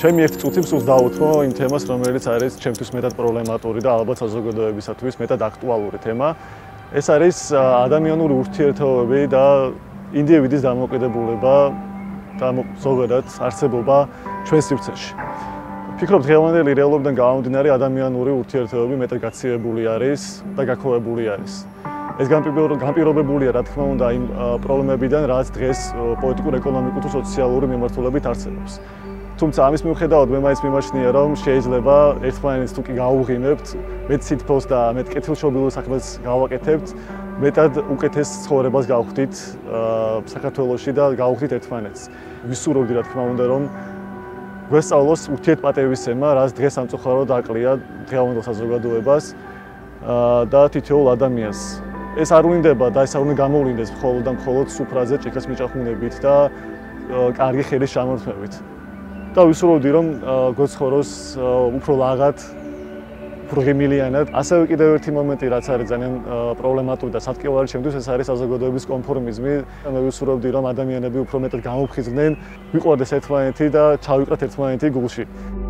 ჩემი ერთი წუთი მსურს დავუთმო იმ თემას, რომელიც არის ჩემთვის მეტად პრობლემატური და ალბათ საზოგადოებისათვის მეტად აქტუალური თემა. ეს არის ადამიანური ურთიერთობები და ინდივიდის დამოუკიდებულება და ზოგადად არსებობა ჩვენ სივრცეში. ვფიქრობ, დღევანდელი რეალობიდან გამომდინარე ადამიანური ურთიერთობები მეტად გაცივებული არის და გაქოვებული არის. ეს განპირობებულია, რა თქმა უნდა, იმ პრობლემებიდან, რაც დღეს პოლიტიკურ, ეკონომიკურ თუ სოციალური მიმართულებით არსებობს. თუმცა ამის მიუხედავად მე მაინც მიმაჩნია, რომ შეიძლება ერთმანეთს თუ კი გავუღიმებთ, მეტ სითბოს და მეტ კეთილშობილურ საქმეს გავაკეთებთ, მეტად უკეთეს ცხოვრებას გავხდით საქართველოში და გავხდით ერთმანეთს. ვისურვებდი, რა თქმა უნდა, რომ გვესწავლოს ურთიერთპატევისცემა, რაც დღეს სამწუხაროდ აკლია დღევანდელ საზოგადოებას და თითოეულ ადამიანს. ეს არ უნდება და ეს არ უნდა გამოვლინდეს მხოლოდ და მხოლოდ სუფრაზე ჭიქას მიჭახუნებით და კარგი ხელის ჩამორთმევით. და ვისურვებდი, რომ გვეცხოვროს უფრო ლაღად, უფრო ღიმილიანად. ასევე კიდევ ერთი მომენტი, რაც არის ძალიან პრობლემატური და სატკივარი ჩემთვის, ეს არის საზოგადოების კონფორმიზმი. მე ვისურვებდი, რომ ადამიანები უფრო მეტად გამოფხიზნდნენ, ვიყვარდეს ერთმანეთი და ჩავიკრათ ერთმანეთი გულში.